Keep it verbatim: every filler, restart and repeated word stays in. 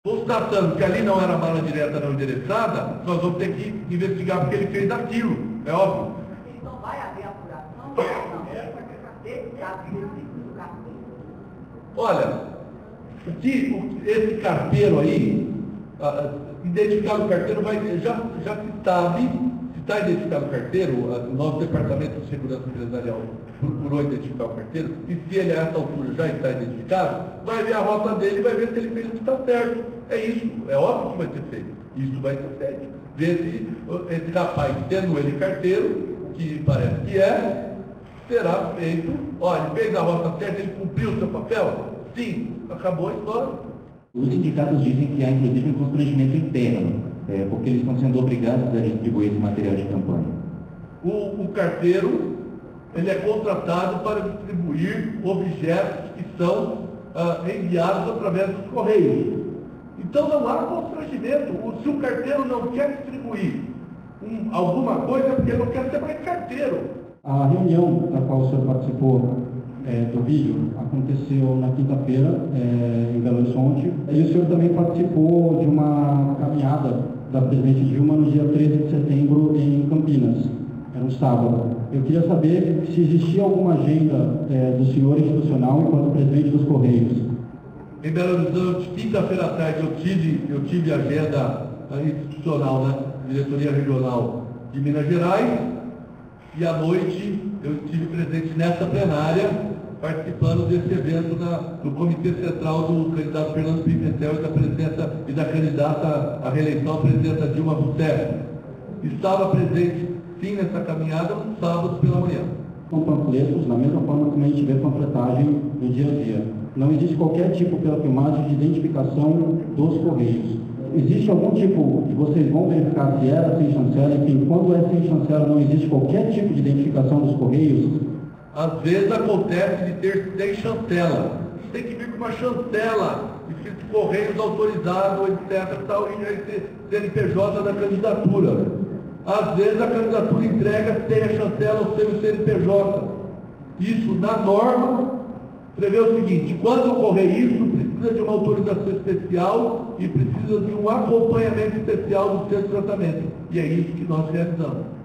Constatando que ali não era mala direta não endereçada, nós vamos ter que investigar porque ele fez aquilo, é óbvio. Então vai haver apuração? Não, é para esse caso específico do carteiro. Olha, o que, o, esse carteiro aí, ah, identificado o carteiro, vai, já, já se sabe, se está identificado o carteiro, o nosso departamento de segurança empresarial procurou identificar o carteiro, e se ele a essa altura já está identificado, vai ver a rota dele e vai ver se ele fez o que está certo. É isso, é óbvio que vai ser feito. Isso vai ser feito. Ver se esse rapaz, tendo ele carteiro, que parece que é, será feito. Olha, ele fez a rota certa, ele cumpriu o seu papel? Sim, acabou a história. Os sindicatos dizem que há inclusive um constrangimento interno, é, porque eles estão sendo obrigados a distribuir esse material de campanha. O, o carteiro, ele é contratado para distribuir objetos que são ah, enviados através dos correios. Então não há constrangimento. Se o carteiro não quer distribuir um, alguma coisa, é porque ele não quer ser mais carteiro. A reunião da qual o senhor participou é, do vídeo aconteceu na quinta-feira, é, em Belo Horizonte, e o senhor também participou de uma caminhada da presidente Dilma no dia treze de setembro em Campinas, era um sábado. Eu queria saber se existia alguma agenda é, do senhor institucional enquanto presidente dos Correios. Em Belo Horizonte, quinta-feira à tarde, eu tive, eu tive agenda institucional, né? Diretoria Regional de Minas Gerais, e à noite eu estive presente nessa plenária, participando desse evento na, no Comitê Central do candidato Fernando Pimentel e da presidenta e da candidata à reeleição, a presidenta Dilma Rousseff. Estava presente, sim, nessa caminhada, no sábado pela manhã. São panfletos, da mesma forma como a gente vê panfletagem no dia a dia. Não existe qualquer tipo pela filmagem de identificação dos Correios. Existe algum tipo que vocês vão verificar se era sem chancela, enfim, quando é sem chancela não existe qualquer tipo de identificação dos Correios? Às vezes acontece de ter sem chancela. Tem que vir com uma chancela, escrito Correios autorizado, etcétera, tal, e aí C N P J da candidatura. Às vezes a candidatura entrega sem a chancela ou sem o C N P J. Isso, na norma, prevê o seguinte: quando ocorrer isso, precisa de uma autorização especial e precisa de um acompanhamento especial do centro de tratamento. E é isso que nós realizamos.